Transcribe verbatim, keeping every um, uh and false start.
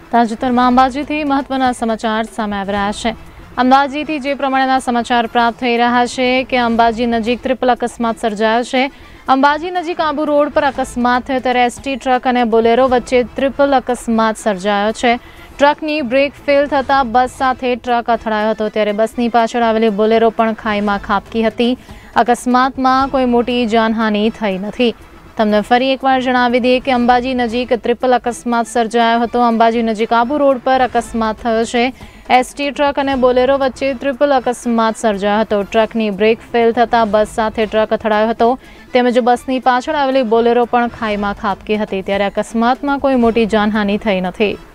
તાજેતરમાં અંબાજીથી મહત્વના સમાચાર સામે આવી રહ્યા છે। અંબાજીથી જે પ્રમાણેના સમાચાર પ્રાપ્ત થઈ રહ્યા છે કે અંબાજી નજીક ટ્રિપલ અકસ્માત સર્જાયો છે। અંબાજી નજીક આબુ રોડ પર અકસ્માત થયો ત્યારે એસટી ટ્રક અને બોલેરો વચ્ચે ટ્રિપલ અકસ્માત સર્જાયો છે। ટ્રકની બ્રેક ફેલ થતાં બસ સાથે ટ્રક અથડાયો હતો ત્યારે બસની પાછળ આવેલી બોલેરો પણ ખાઈમાં ખાબકી હતી। અકસ્માતમાં કોઈ મોટી જાનહાનિ થઈ નથી। તમને ફરી એકવાર જણાવી દઈએ કે અંબાજી નજીક ટ્રિપલ અકસ્માત સર્જાયો હતો। અંબાજી નજીક આબુ રોડ પર અકસ્માત થયો છે। એસટી ટ્રક અને બોલેરો વચ્ચે ટ્રિપલ અકસ્માત સર્જાયો હતો। ટ્રકની બ્રેક ફેલ થતાં બસ સાથે ટ્રક અથડાયો હતો તેમજ બસની પાછળ આવેલી બોલેરો પણ ખાઈમાં ખાબકી હતી ત્યારે અકસ્માતમાં કોઈ મોટી જાનહાનિ થઈ નથી।